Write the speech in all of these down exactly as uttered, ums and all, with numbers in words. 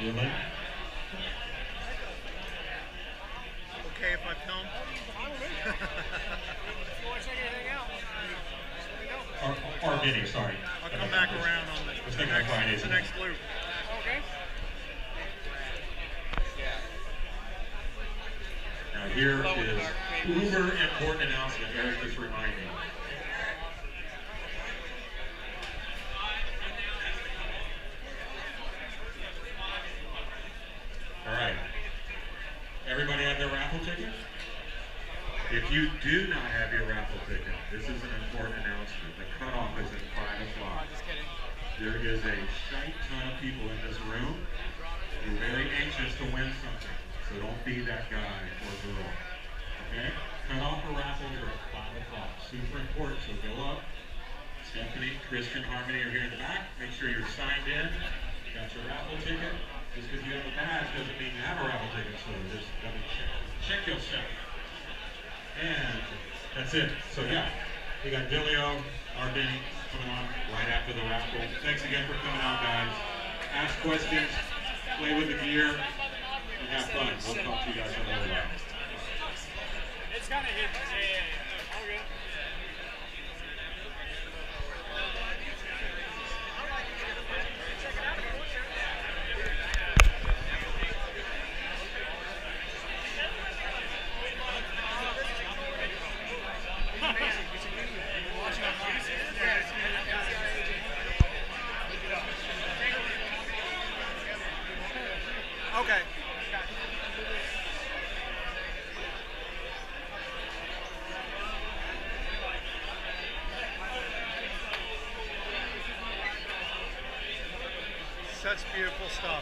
Really? Okay if I film? Or, or Vinny, sorry. I'll come back around on the, the, next, the next loop. Okay. Now here is uber important announcement. Eric just reminded me. All right. Everybody have their raffle ticket? If you do not have your raffle ticket, this is an important announcement. The cutoff is at five o'clock. There is a shite ton of people in this room who are very anxious to win something. So don't be that guy or girl. Okay? Cutoff for raffles are at five o'clock. Super important. So go up. Stephanie, Christian, Harmony are here in the back. Make sure you're signed in. Got your raffle ticket. Just because you have a badge doesn't mean you have a raffle ticket, so just double check. Check yourself. And that's it. So yeah, we got Dilio, our Benny, coming on right after the raffle. Thanks again for coming out, guys. Ask questions, play with the gear, and have fun. We'll talk to you guys in a little while. It's kind of hidden. Yeah, yeah, yeah. All good. Okay. Such beautiful stuff.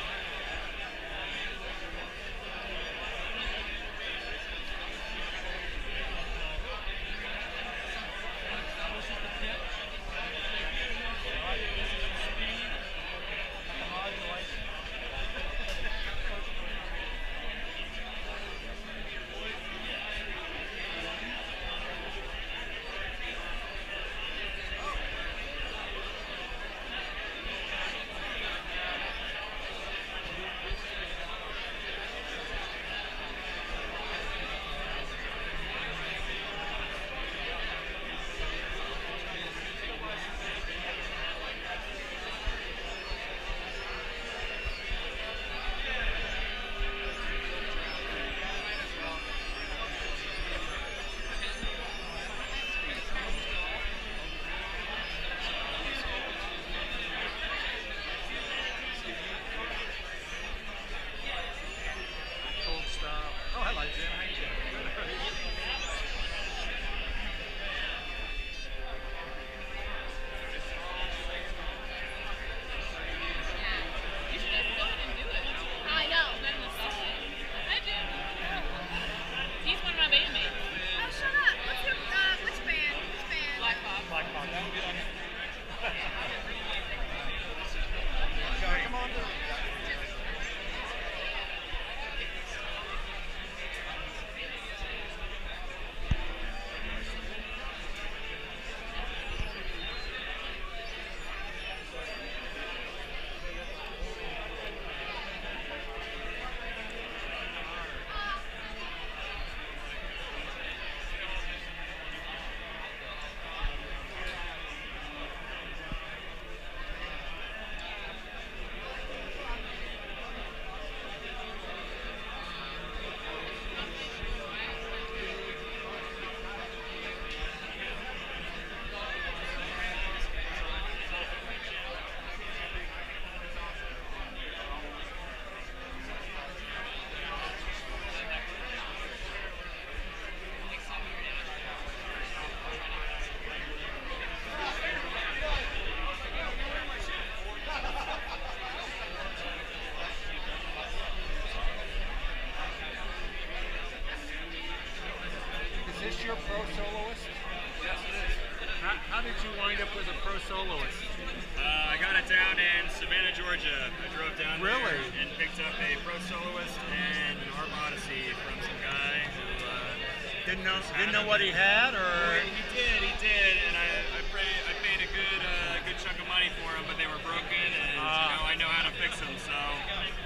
Your pro soloist? Yes, it is. How, how did you wind up with a pro soloist? Uh, I got it down in Savannah, Georgia. I drove down really? there and picked up a pro soloist and an Arp Odyssey from some guy who uh, didn't know didn't know what he had, or well, he did, he did, and I I, pray, I paid a good uh, good chunk of money for them, but they were broken, and uh, you know I know how to fix them, so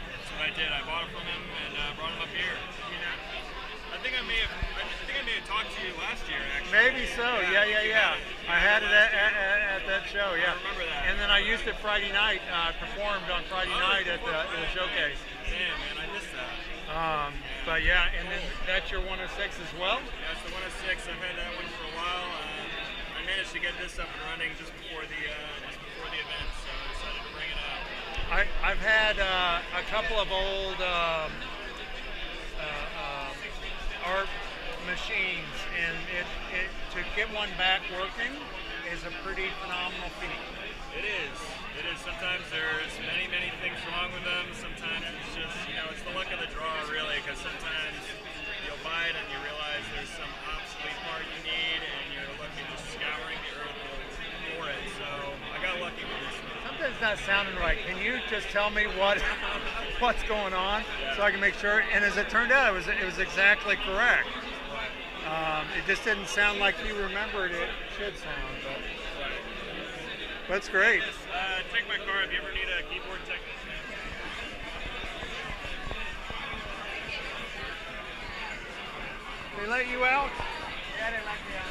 did. I bought it from him and uh, brought him up here. I think I may have. I think I may have talked to you last year, actually. Maybe so. Yeah, yeah, yeah. yeah. I had it at, at, at that show. Yeah. I remember that. And then I used it Friday night. Uh, performed on Friday oh, night at the, at the showcase. Damn, man, I missed that. Um, but yeah, and then that's your one oh six as well. Yeah, it's the one oh six. I've had that one for a while. Uh, I managed to get this up and running just before the uh, just before the event, so I decided to bring it out. I, I've had uh, a couple of old um, uh, um, art machines, and it, it to get one back working is a pretty phenomenal feat. It is. It is. Sometimes there's many, many things wrong with them. Sometimes it's just, you know, it's the luck of the draw, really, because sometimes you'll buy it and you realize there's some obsolete part you need, and you're looking, just scouring the earth for it. So I got lucky with this one. Something's not sounding right. Can you just tell me what what's going on yeah. so I can make sure? And as it turned out, it was it was exactly correct. Um, it just didn't sound like you remembered it should sound, but that's great. Uh, take my car if you ever need a keyboard technician. They let you out? Yeah, they let me out.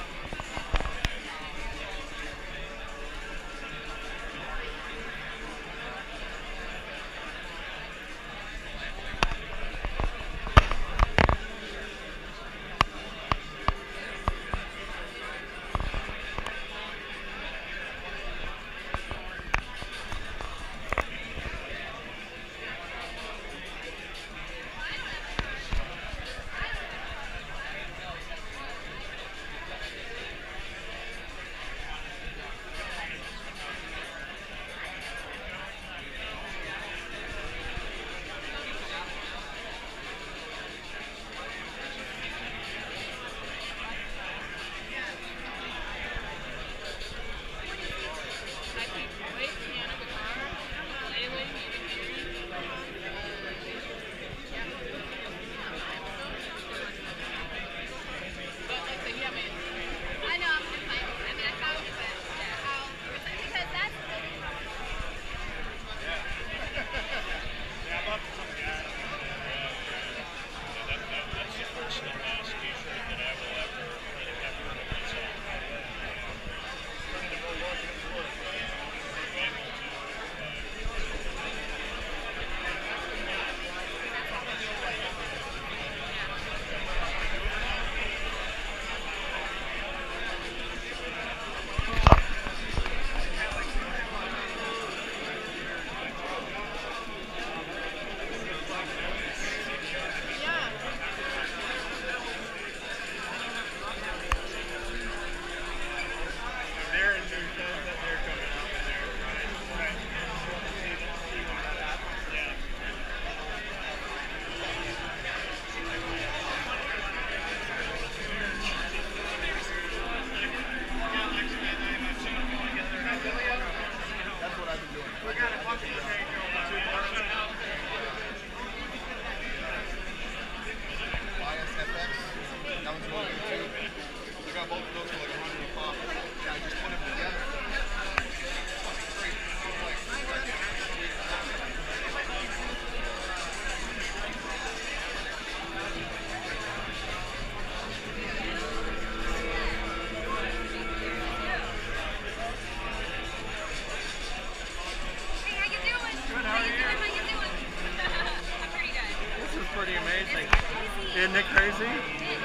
Isn't it crazy?